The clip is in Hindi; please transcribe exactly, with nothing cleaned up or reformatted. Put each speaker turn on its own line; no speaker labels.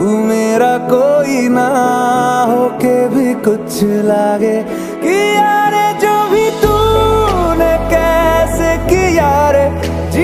तू मेरा कोई ना हो के भी कुछ लागे कि